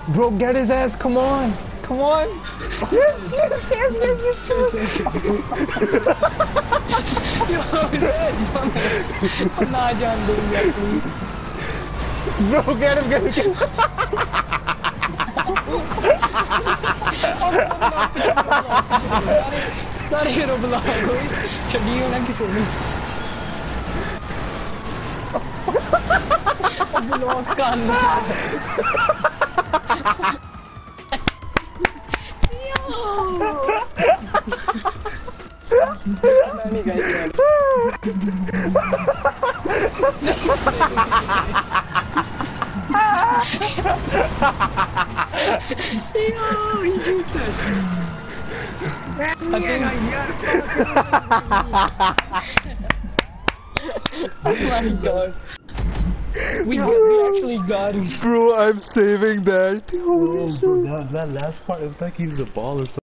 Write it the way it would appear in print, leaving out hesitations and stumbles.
Bro, get his ass, come on! Come on! Yes, yes, yes, yes, yes, Yo, I'm not John doing that, please. Bro, get him, get him, get him! Sorry, hero block कोई चढ़ियो ना किसी ने block का अंदर नहीं guys Yo, he did this. I think oh my god. We actually got him. Bro, I'm saving that. Oh, that last part is like he's the ball or something.